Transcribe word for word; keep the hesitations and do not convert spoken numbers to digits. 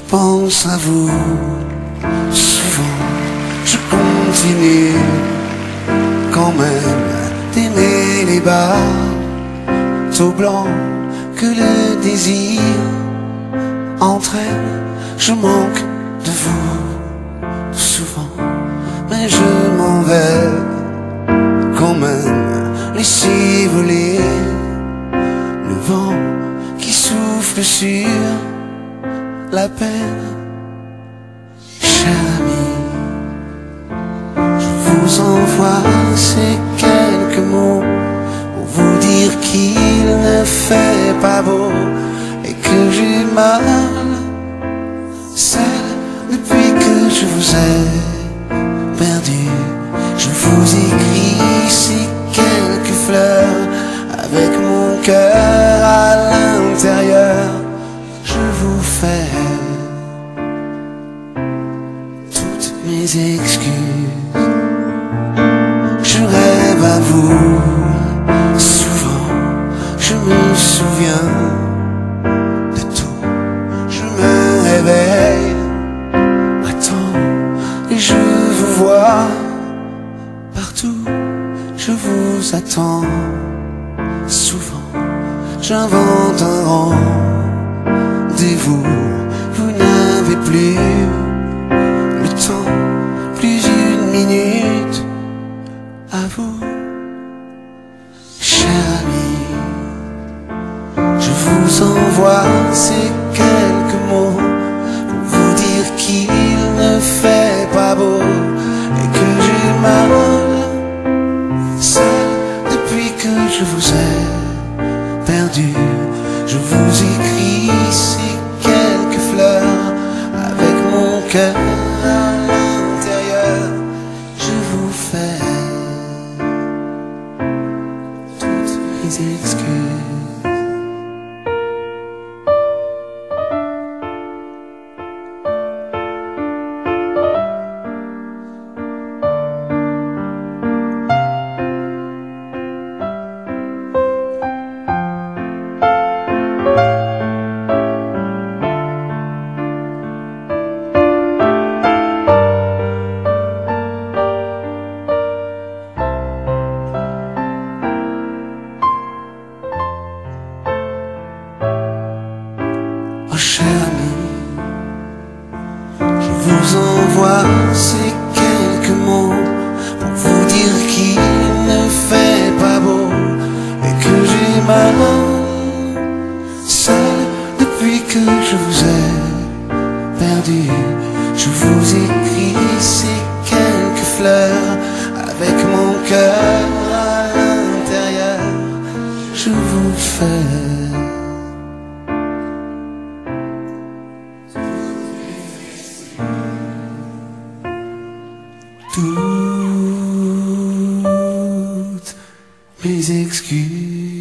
pense à vous. Souvent je continue quand même d'aimer les bateaux blancs que le désir entraîne. Je manque de vous souvent, mais je m'en vais quand même laisser voler le vent qui souffle sur la peine. Cher ami, je vous envoie ces quelques mots pour vous dire qu'il ne fait pas beau et que j'ai mal. Celle depuis que je vous ai perdu, je vous écris ces quelques fleurs avec mon cœur à l'intérieur. Je vous fais toutes mes excuses. Je rêve à vous souvent, je me souviens de tout. Je me réveille, attends, et je vous vois partout. Je vous attends souvent, j'invente un rendez-vous. Vous n'avez plus le temps, plus une minute à vous. Cher ami, je vous envoie ces quelques mots pour vous dire qu'il ne fait pas beau et que j'ai mal. Seul depuis que je vous ai perdu, je vous écris ces quelques fleurs avec mon cœur à l'intérieur. Je vous fais toutes mes excuses. Cher ami, je vous envoie ces quelques mots pour vous dire qu'il ne fait pas beau et que j'ai mal. Seul depuis que je vous ai perdu, je vous écris ces quelques fleurs avec mon cœur à l'intérieur. Je vous fais toutes mes excuses.